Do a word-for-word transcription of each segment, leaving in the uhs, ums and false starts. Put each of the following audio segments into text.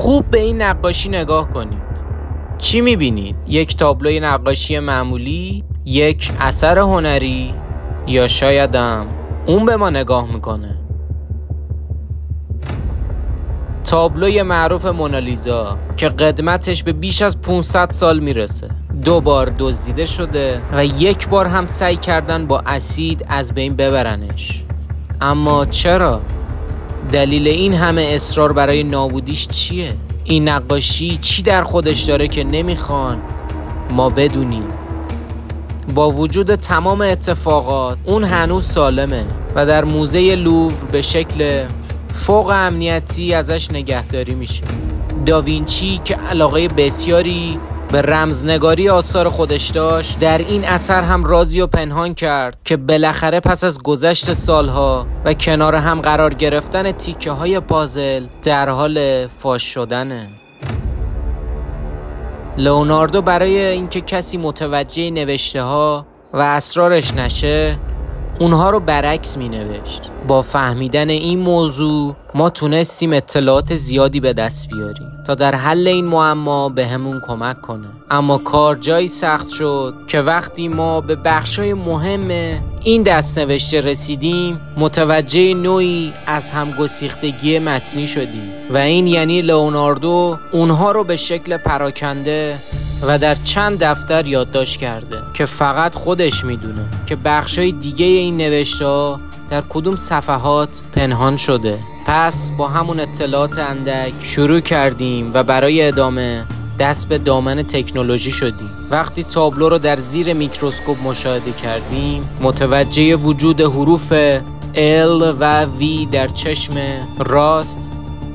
خوب به این نقاشی نگاه کنید. چی میبینید؟ یک تابلوی نقاشی معمولی، یک اثر هنری، یا شایدم اون به ما نگاه میکنه؟ تابلوی معروف مونالیزا که قدمتش به بیش از پانصد سال میرسه، دو بار دزدیده شده و یک بار هم سعی کردن با اسید از بین ببرنش. اما چرا؟ دلیل این همه اصرار برای نابودیش چیه؟ این نقاشی چی در خودش داره که نمیخوان ما بدونیم؟ با وجود تمام اتفاقات اون هنوز سالمه و در موزه لوور به شکل فوق امنیتی ازش نگهداری میشه. داوینچی که علاقه بسیاری به رمزنگاری آثار خودش داشت، در این اثر هم رازی و پنهان کرد که بالاخره پس از گذشت سالها و کنار هم قرار گرفتن تیکه های پازل در حال فاش شدنه. لئوناردو برای اینکه کسی متوجه نوشته ها و اسرارش نشه، اونها رو برعکس می نوشت. با فهمیدن این موضوع ما تونستیم اطلاعات زیادی به دست بیاریم تا در حل این معما به همون کمک کنه. اما کار جایی سخت شد که وقتی ما به بخشای مهم این دست‌نوشته رسیدیم، متوجه نوعی از همگسیختگی متنی شدیم و این یعنی لئوناردو اونها رو به شکل پراکنده و در چند دفتر یادداشت کرده که فقط خودش میدونه که بخشای دیگه این نوشته‌ها در کدوم صفحات پنهان شده. پس با همون اطلاعات اندک شروع کردیم و برای ادامه دست به دامن تکنولوژی شدیم. وقتی تابلو رو در زیر میکروسکوپ مشاهده کردیم، متوجه وجود حروف L و V در چشم راست،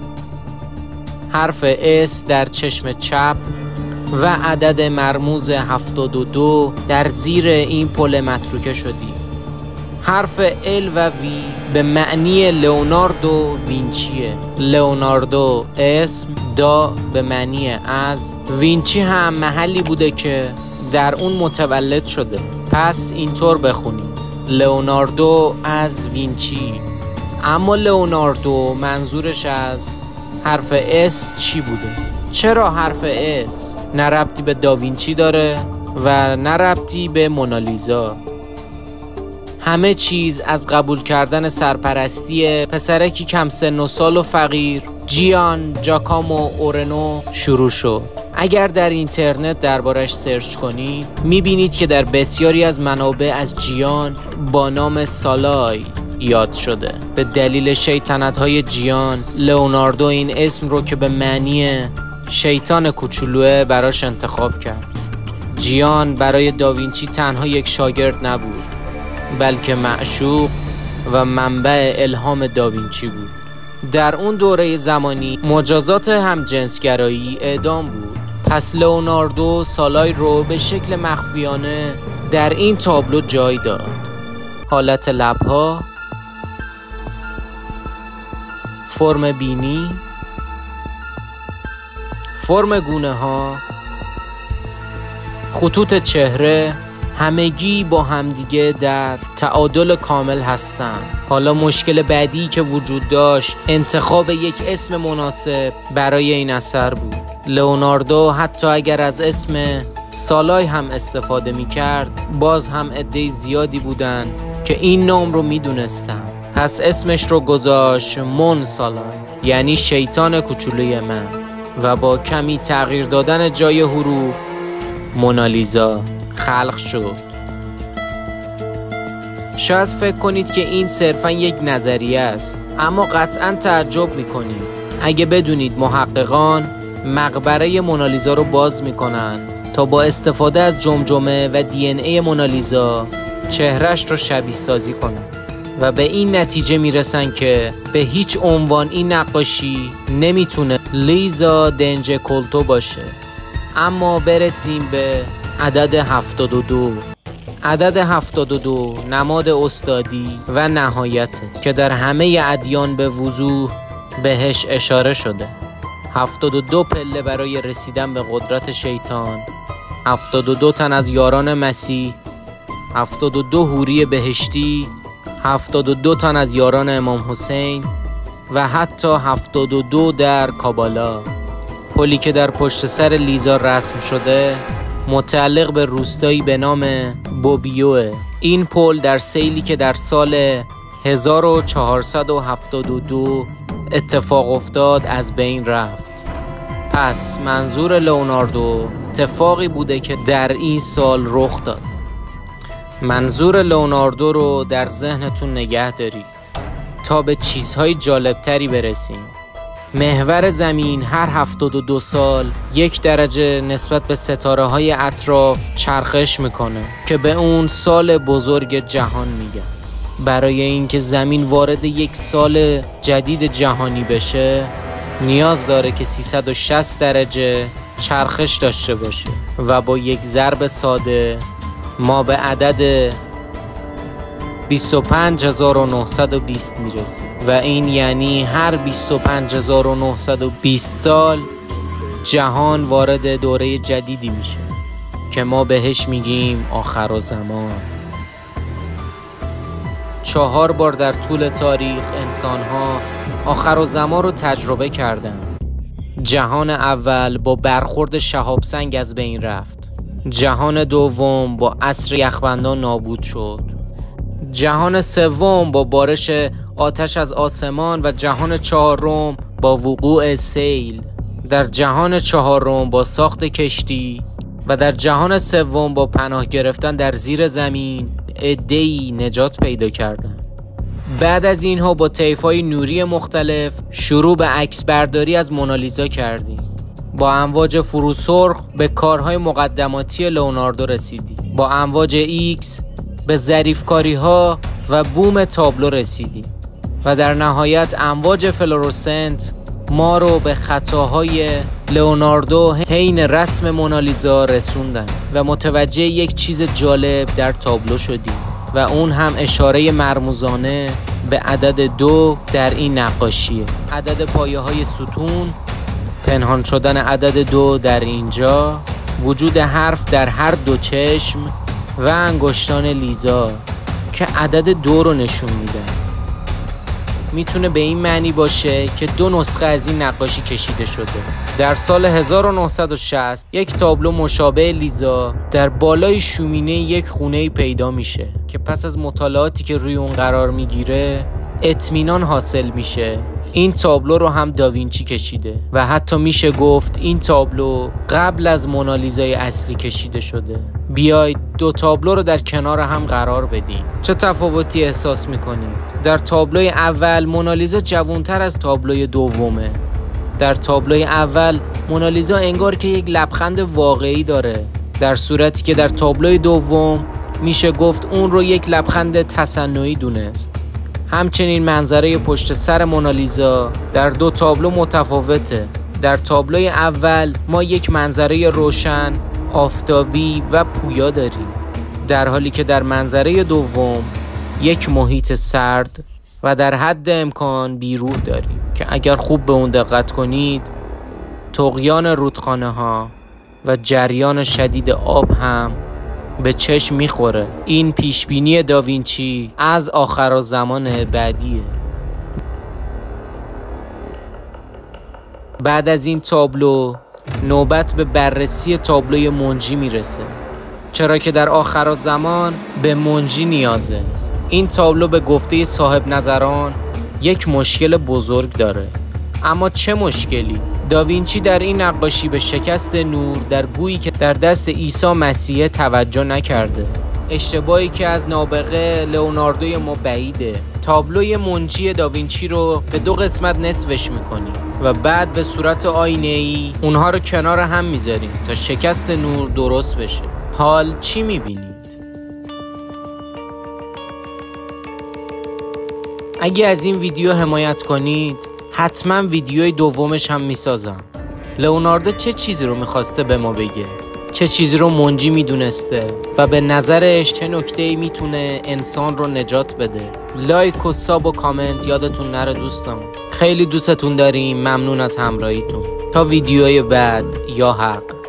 حرف S در چشم چپ و عدد مرموز هفتاد و دو در زیر این پل متروکه شدیم. حرف L و V به معنی لئوناردو وینچیه. لئوناردو اسم، دا به معنی از، وینچی هم محلی بوده که در اون متولد شده. پس اینطور بخونیم: لئوناردو از وینچی. اما لئوناردو منظورش از حرف اس چی بوده؟ چرا حرف اس؟ نه ربطی به داوینچی داره و نه ربطی به مونالیزا. همه چیز از قبول کردن سرپرستی پسرکی کم سن و سال و فقیر، جیان جاکامو اورنو شروع شد. اگر در اینترنت دربارش سرچ کنید، میبینید که در بسیاری از منابع از جیان با نام سالای یاد شده. به دلیل شیطنت‌های جیان، لئوناردو این اسم رو که به معنی شیطان کوچولوه براش انتخاب کرد. جیان برای داوینچی تنها یک شاگرد نبود، بلکه معشوق و منبع الهام داوینچی بود. در اون دوره زمانی مجازات همجنسگرایی اعدام بود. پس لئوناردو سالای رو به شکل مخفیانه در این تابلو جای داد. حالت لبها، فرم بینی، فرم گونه ها، خطوط چهره، همگی با همدیگه در تعادل کامل هستن. حالا مشکل بعدی که وجود داشت انتخاب یک اسم مناسب برای این اثر بود. لئوناردو حتی اگر از اسم سالای هم استفاده می کرد، باز هم عده زیادی بودن که این نام رو می دونستن. پس اسمش رو گذاشت مون سالای، یعنی شیطان کوچولوی من، و با کمی تغییر دادن جای حروف مونالیزا خلق شد. شاید فکر کنید که این صرفاً یک نظریه است، اما قطعاً تعجب میکنید اگه بدونید محققان مقبره مونالیزا رو باز میکنن تا با استفاده از جمجمه و دی ان ای مونالیزا چهرش رو شبیه سازی کنن و به این نتیجه میرسن که به هیچ عنوان این نقاشی نمیتونه لیزا دنجکولتو باشه. اما برسیم به عدد هفتاد و دو. عدد هفتاد و دو نماد استادی و نهایته که در همه ادیان به وضوح بهش اشاره شده. هفتاد و دو پله برای رسیدن به قدرت شیطان، هفتاد و دو تن از یاران مسیح، هفتاد و دو حوری بهشتی، هفتاد و دو تن از یاران امام حسین و حتی هفتاد و دو در کابالا. پلی که در پشت سر لیزا رسم شده متعلق به روستایی به نام بوبیوه. این پل در سیلی که در سال هزار و چهارصد و هفتاد و دو اتفاق افتاد از بین رفت. پس منظور لئوناردو اتفاقی بوده که در این سال رخ داد. منظور لئوناردو رو در ذهنتون نگه دارید تا به چیزهای جالبتری برسیم. محور زمین هر هفتاد و دو سال یک درجه نسبت به ستاره های اطراف چرخش میکنه که به اون سال بزرگ جهان میگن. برای اینکه زمین وارد یک سال جدید جهانی بشه نیاز داره که سیصد و شصت درجه چرخش داشته باشه و با یک ضرب ساده ما به عدد بیست و پنج هزار و نهصد و بیست میرسیم و این یعنی هر بیست و پنج هزار و نهصد و بیست سال جهان وارد دوره جدیدی میشه که ما بهش میگیم آخرالزمان. چهار بار در طول تاریخ انسان‌ها آخرالزمان رو تجربه کردن. جهان اول با برخورد شهاب سنگ از بین رفت. جهان دوم با عصر یخبندان نابود شد. جهان سوم با بارش آتش از آسمان و جهان چهارم با وقوع سیل. در جهان چهارم با ساخت کشتی و در جهان سوم با پناه گرفتن در زیر زمین عده‌ای نجات پیدا کردند. بعد از اینها با طیف‌های نوری مختلف شروع به عکس برداری از مونالیزا کردیم. با امواج فروسرخ به کارهای مقدماتی لئوناردو رسیدیم. با امواج ایکس به ظریفکاری ها و بوم تابلو رسیدیم و در نهایت امواج فلورسنت ما رو به خطاهای لئوناردو حین رسم مونالیزا رسوندن و متوجه یک چیز جالب در تابلو شدیم و اون هم اشاره مرموزانه به عدد دو در این نقاشیه. عدد پایه های ستون، پنهان شدن عدد دو در اینجا، وجود حرف در هر دو چشم و انگشتان لیزا که عدد دو رو نشون میده. میتونه به این معنی باشه که دو نسخه از این نقاشی کشیده شده. در سال هزار و نهصد و شصت یک تابلو مشابه لیزا در بالای شومینه یک خونه‌ای پیدا میشه که پس از مطالعاتی که روی اون قرار میگیره اطمینان حاصل میشه این تابلو رو هم داوینچی کشیده و حتی میشه گفت این تابلو قبل از مونالیزای اصلی کشیده شده. بیایید دو تابلو رو در کنار هم قرار بدیم. چه تفاوتی احساس میکنید؟ در تابلوی اول مونالیزا جوانتر از تابلوی دومه. در تابلوی اول مونالیزا انگار که یک لبخند واقعی داره، در صورتی که در تابلوی دوم میشه گفت اون رو یک لبخند تصنعی دونست. همچنین منظره پشت سر مونالیزا در دو تابلو متفاوته. در تابلوی اول ما یک منظره روشن، آفتابی و پویا داریم، در حالی که در منظره دوم یک محیط سرد و در حد امکان بیروح داریم که اگر خوب به اون دقت کنید طغیان رودخانه ها و جریان شدید آب هم به چشم میخوره. این پیشبینی داوینچی از آخرالزمان بعدیه. بعد از این تابلو نوبت به بررسی تابلوی منجی میرسه، چرا که در آخرالزمان به منجی نیازه. این تابلو به گفته صاحب نظران یک مشکل بزرگ داره. اما چه مشکلی؟ داوینچی در این نقاشی به شکست نور در گویی که در دست عیسی مسیح توجه نکرده، اشتباهی که از نابغه لئوناردوی ما بعیده. تابلوی منجی داوینچی رو به دو قسمت نصفش میکنیم و بعد به صورت آینه‌ای اونها رو کنار هم میذاریم تا شکست نور درست بشه. حال چی میبینید؟ اگه از این ویدیو حمایت کنید حتما ویدیوی دومش هم میسازم. لئوناردو چه چیزی رو میخواسته به ما بگه؟ چه چیزی رو منجی میدونسته و به نظرش چه نکته‌ای میتونه انسان رو نجات بده؟ لایک و ساب و کامنت یادتون نره دوستان. خیلی دوستتون داریم. ممنون از همراهیتون. تا ویدیوی بعد. یا حق.